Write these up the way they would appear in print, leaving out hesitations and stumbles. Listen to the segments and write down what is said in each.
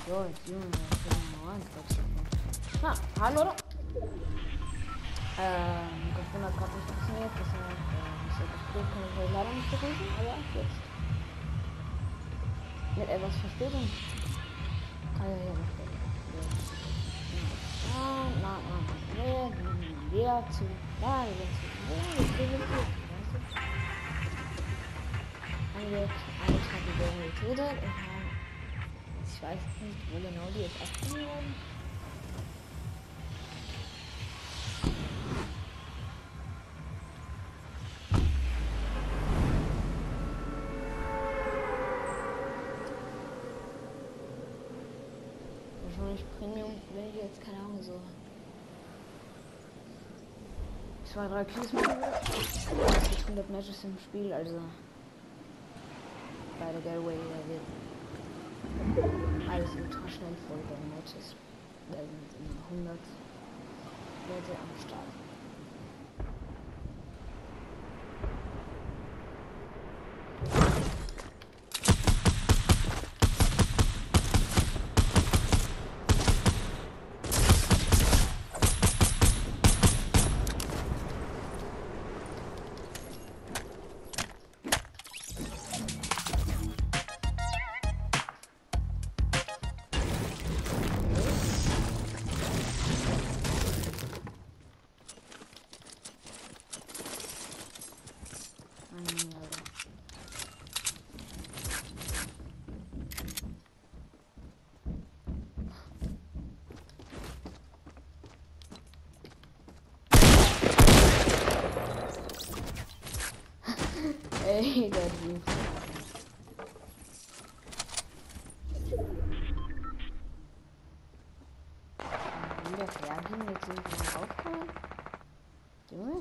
So, jetzt Junge, ich bin mal rein. Ha, hallo Leute. Mikrofon hat gerade nicht funktioniert, deshalb ist das Bild kann ich leider nicht begrüßen, aber jetzt mit etwas Verspätung kann ich hier noch sprechen. Wir gehen wieder zu. Ja, wir gehen zu. Eine Kategorie getötet und haben. Ich weiß nicht, wo genau die jetzt abspielen werden. Wahrscheinlich Premium, wenn ich jetzt keine Ahnung so 2-3 Kills machen würde. Es gibt 100 Matches im Spiel, also bei der Galway wird alles ultra schnell voll bei den Matches. Da sind immer 100 Leute am Start. Ey, der Typ. Wieder hergehen, jetzt sind wir rauskommen. Junge.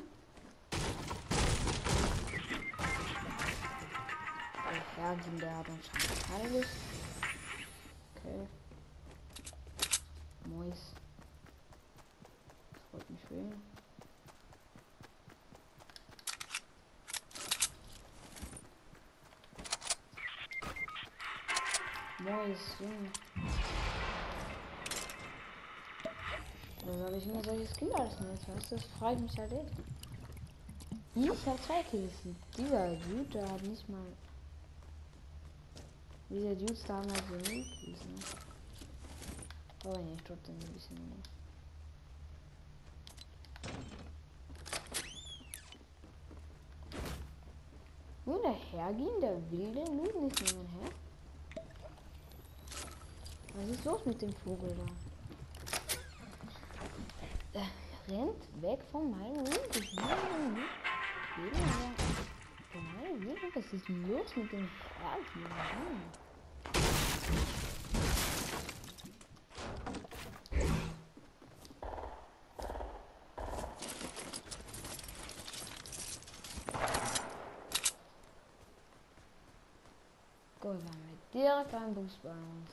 Der hergehen, der hat anscheinend keine Lust. Okay. Mois. Das freut mich wählen. Mois, Junge. Was habe ich immer solche Skills nicht, weißt du? Das freut mich halt echt. Ich habe 2 Kills. Dieser Dude, der hat nicht mal. Dieser Dude da haben halt so 0 Kills, ne? Aber nee, trotzdem ein bisschen mehr. Nur der hergehen, der will den Loot nicht nehmen, hä? Was ist los mit dem Vogel da? Der rennt weg von meinem Loot. Ich will den Loot geben, aber von meinem Loot, was ist los mit dem hergehen? Gut, wir haben direkt einen Boost bei uns.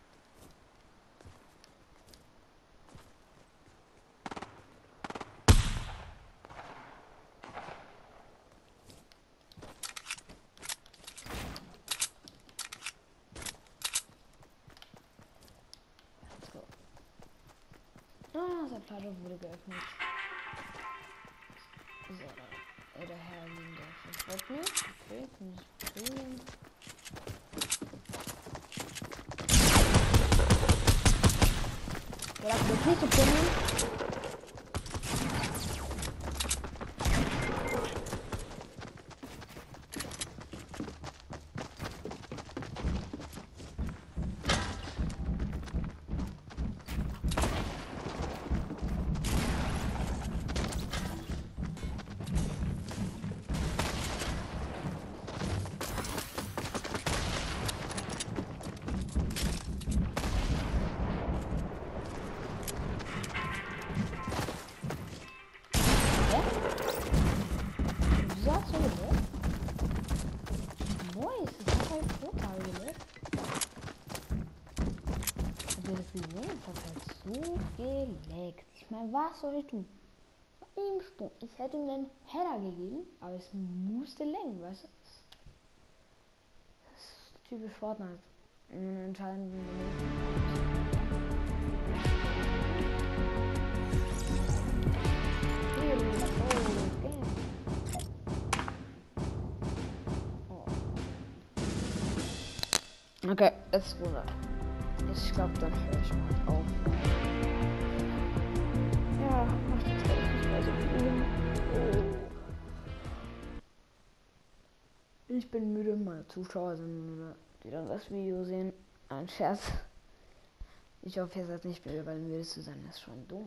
Ah, der Platte wurde geöffnet. So, der Herr liegt der verfolgt mich. Okay, kann ich bringen. Ja, das wird nicht so bringen. So geleckt. Ich meine, was soll ich tun? Im Sprung. Ich hätte ihm den Header gegeben, aber es musste lenken, weißt du? Das ist typisch Fortnite. In den entscheidenden Minuten. Okay, letzte Runde. Ich glaube, dann höre ich mal auf. Ja, macht jetzt echt nicht mehr so viel. Ich bin müde, meine Zuschauer sind müde, die dann das Video sehen. Ein Scherz. Ich hoffe, ihr seid nicht müde, weil müde zu sein ist schon dumm.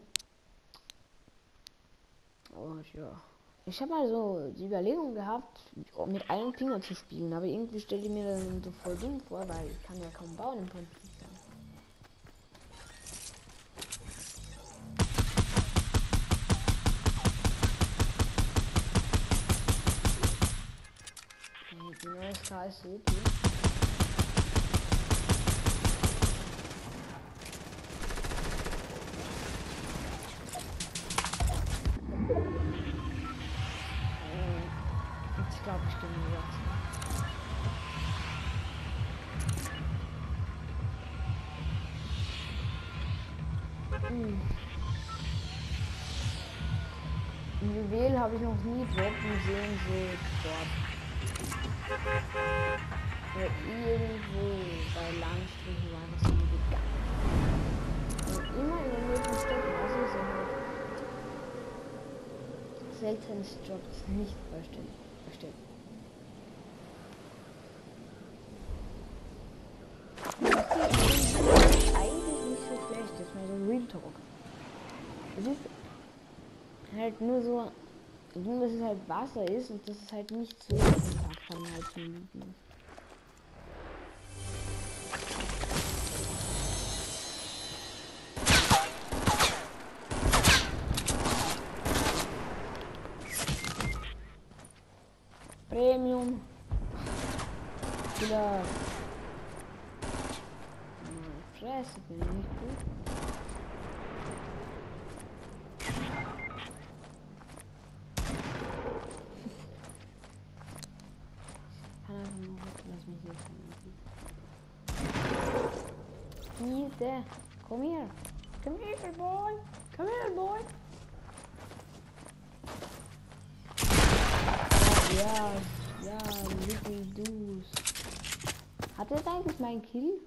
Und ja. Ich habe mal so die Überlegung gehabt, mit einem Finger zu spielen, aber irgendwie stelle ich mir dann so voll dumm vor, weil ich kann ja kaum bauen im Prinzip. Die neue Sky City. Ich glaube, ich gehe mir jetzt. Juwel habe ich noch nie droppen sehen, so dort. Oder irgendwo bei Landstrichen war das nie gegangen. Und immer in den nächsten Städten, also so halt seltenes Jobs nicht verstehen. Eigentlich nicht so schlecht, das ist mal so Real Talk. Es ist halt nur so, dass es halt Wasser ist und dass es halt nicht so kompakt kann halt zum Liegen. Premium. Wieder. Fresse, bin ich nicht gut. Lass mich hier kommen. Hier, komm her. Come here, boy. Come here, boy. Ja, Little Doos. Hat er eigentlich meinen Kill?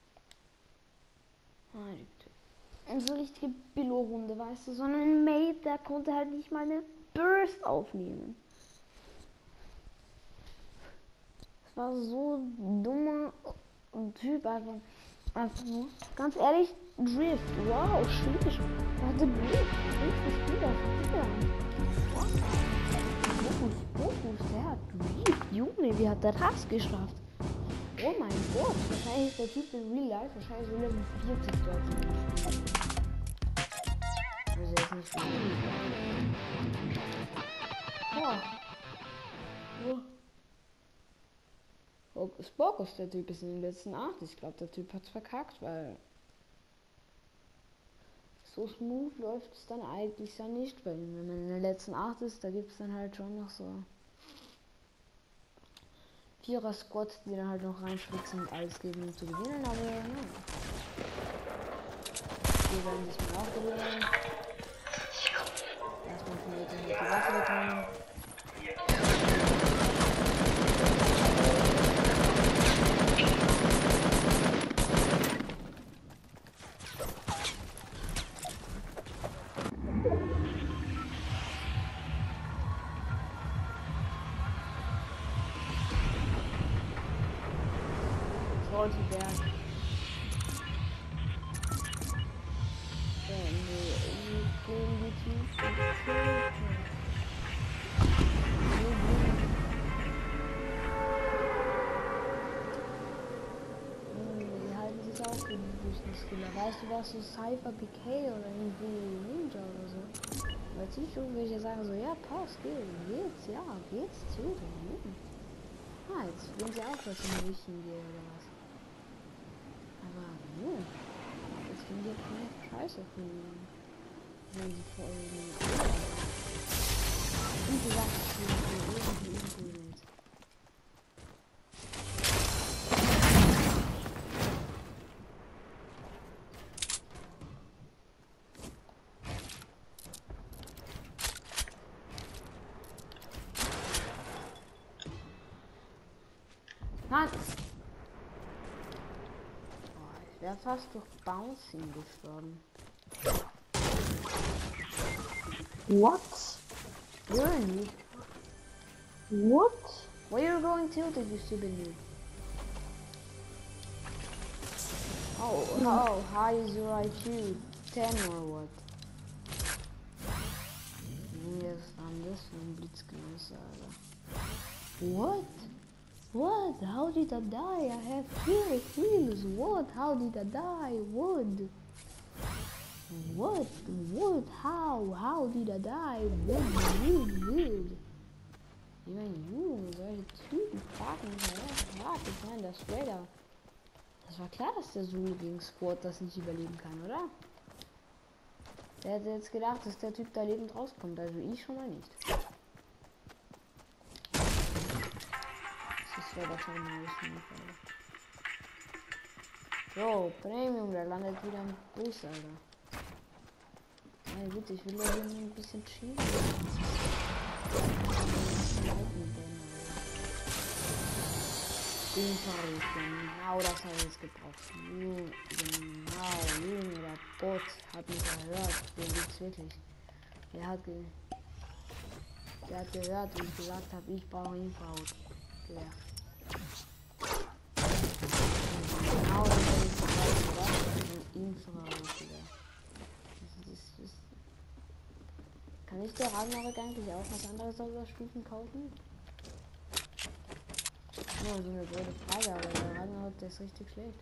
Nein. So richtige Billo-Runde, weißt du, sondern ein Mate, der konnte halt nicht mal eine Burst aufnehmen. Das war so ein dummer Typ einfach. Einfach nur. Ganz ehrlich, Drift. Wow, schwierig. Er hatte Drift. Richtig Spieler. Fokus, der hat Drift. Junge, wie hat der das geschafft? Oh mein Gott, wahrscheinlich ist der Typ in Real Life wahrscheinlich so Level 40 dort. Also jetzt nicht viel. Spokus, der Typ ist in den letzten 8. Ich glaube, der Typ hat's verkackt, weil so smooth läuft es dann eigentlich ja nicht, weil wenn man in den letzten 8 ist, da gibt es dann halt schon noch so 4er Squads, die dann halt noch reinschwitzen und alles geben, um zu gewinnen, aber ja. Die werden sich mal aufgewinnen. Erstmal von jetzt die Waffe wegnehmen. Berg. Die halten sich auch für die größten Skiller. Weißt du was, so Cypher PK oder irgendwie Ninja oder so? Weil siehst du, welche sagen so, ja passt, geht's, ja, geht's, zählt. Ah, jetzt will sie auch was in die Richtung gehen oder was? Aber nö. Das finde ich echt scheiße finden. Wenn sie vor allem. Und die Sache ist irgendwie nicht. Mann! Oh, ich wäre fast durch Bouncing gestorben. What? Really? What? Where you going tilted, you stupid noob? Oh, how high is your IQ? 10 or what? Yes, I'm this one Blitzkrieg, Alter. What? What? How did I die? I have 0 kills. What? How did I die? What? What? What? How did I die? Wood. Ich meine, Junge, solche Typen fragen mich ja, ich meine, das Raider. Das war klar, dass der Zulu gegen Squad das nicht überleben kann, oder? Der hätte jetzt gedacht, dass der Typ da lebend rauskommt, also ich schon mal nicht. Das wäre doch schon mal so, Premium, der landet wieder im Bus, Alter. Ja gut, ich will ja hier ein bisschen schieben. Genau, das habe ich jetzt gebraucht. Genau, Junge, der Bot hat mich gehört. Den gibt's wirklich. Der hat gehört, wie ich gesagt habe, ich brauche Infrarot. Genau, das habe ich gesagt, Infrarot. Kann ich der Ragnarök eigentlich auch was anderes als Stufen kaufen? Ja, so eine blöde Frage, aber der Ragnarök, der ist richtig schlecht.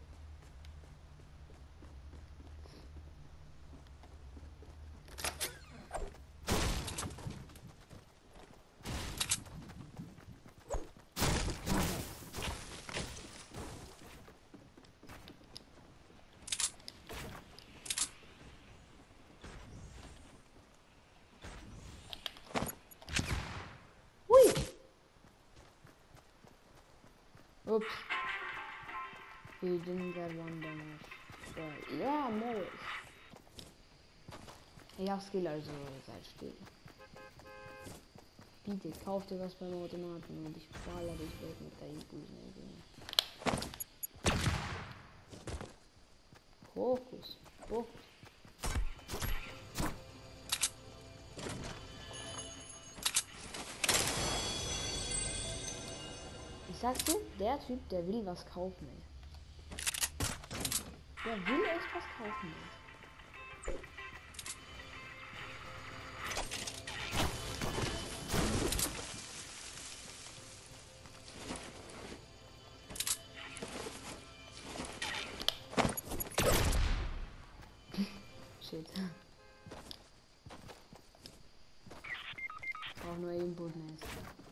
Ups. He didn't get one damage. But yeah, Morris. Ich hab Skill, also seid still. Bitte, kauf dir was beim Automaten und ich baller dich weg mit der Impulsen. Fokus. Ich sag's dir, der Typ, der will was kaufen, ey. Der will echt was kaufen, ey. Shit. Ich brauch nur Input-Nest.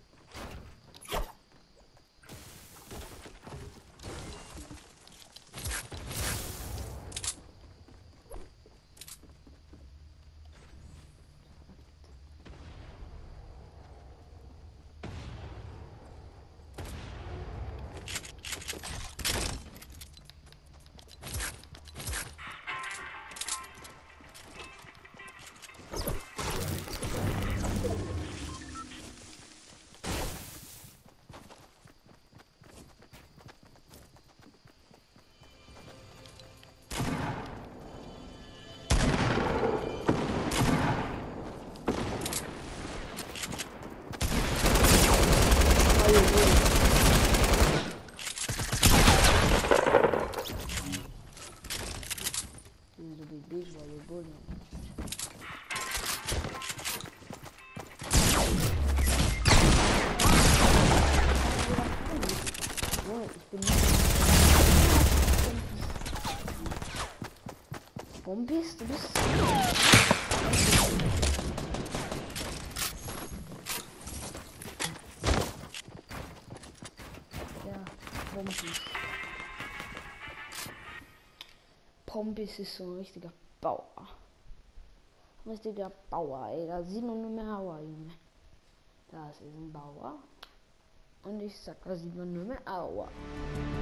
Warum bist du? Ja, Pompis. Pompis ist so ein richtiger Bauer. Richtiger Bauer, ey. Da sieht man nur mehr Aua, Junge. Das ist ein Bauer. Und ich sag, da sieht man nur mehr Aua.